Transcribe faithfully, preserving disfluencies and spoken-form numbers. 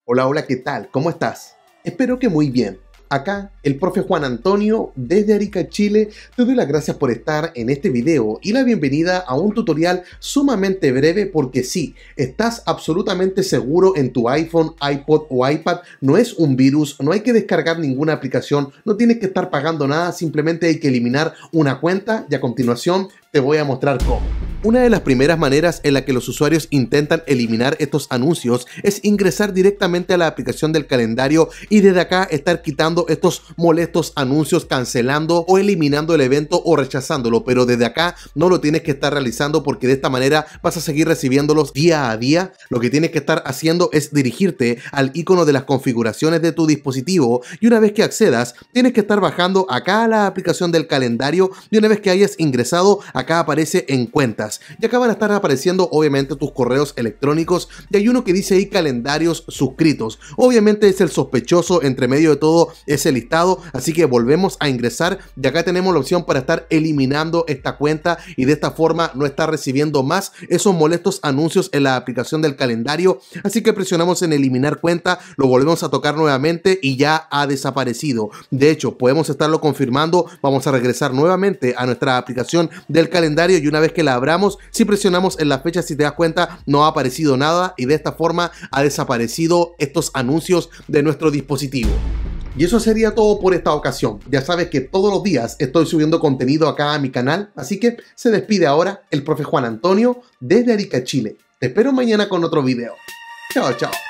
Hola, hola, ¿qué tal? ¿Cómo estás? Espero que muy bien. Acá, el profe Juan Antonio, desde Arica, Chile, te doy las gracias por estar en este video y la bienvenida a un tutorial sumamente breve porque sí, estás absolutamente seguro en tu iPhone, iPod o iPad, no es un virus, no hay que descargar ninguna aplicación, no tienes que estar pagando nada, simplemente hay que eliminar una cuenta y a continuación te voy a mostrar cómo. Una de las primeras maneras en la que los usuarios intentan eliminar estos anuncios es ingresar directamente a la aplicación del calendario y desde acá estar quitando estos molestos anuncios, cancelando o eliminando el evento o rechazándolo, pero desde acá no lo tienes que estar realizando porque de esta manera vas a seguir recibiéndolos día a día. Lo que tienes que estar haciendo es dirigirte al icono de las configuraciones de tu dispositivo y una vez que accedas tienes que estar bajando acá a la aplicación del calendario y una vez que hayas ingresado acá aparece en cuentas. Y acá van a estar apareciendo obviamente tus correos electrónicos y hay uno que dice ahí calendarios suscritos. Obviamente es el sospechoso, entre medio de todo ese listado, así que volvemos a ingresar y acá tenemos la opción para estar eliminando esta cuenta y de esta forma no estar recibiendo más esos molestos anuncios en la aplicación del calendario. Así que presionamos en eliminar cuenta, lo volvemos a tocar nuevamente y ya ha desaparecido. De hecho, podemos estarlo confirmando, vamos a regresar nuevamente a nuestra aplicación del calendario y una vez que la abramos, si presionamos en la fecha, si te das cuenta, no ha aparecido nada y de esta forma ha desaparecido estos anuncios de nuestro dispositivo. Y eso sería todo por esta ocasión. Ya sabes que todos los días estoy subiendo contenido acá a mi canal, así que se despide ahora el profe Juan Antonio desde Arica, Chile. Te espero mañana con otro video. Chao, chao.